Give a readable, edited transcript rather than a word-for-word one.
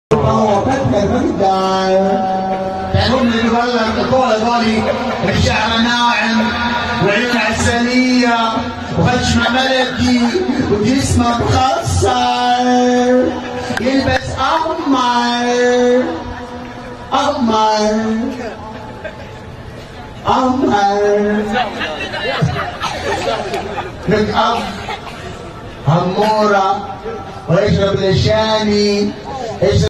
هو فتح المقدار تعلم اللي يقول الطول هذولي الشعر ناعم وعيون عسلية وخشمه ملكي وجسمه مخصر يلبس أحمر أحمر أحمر ميك اب همورة ويشرب لشاني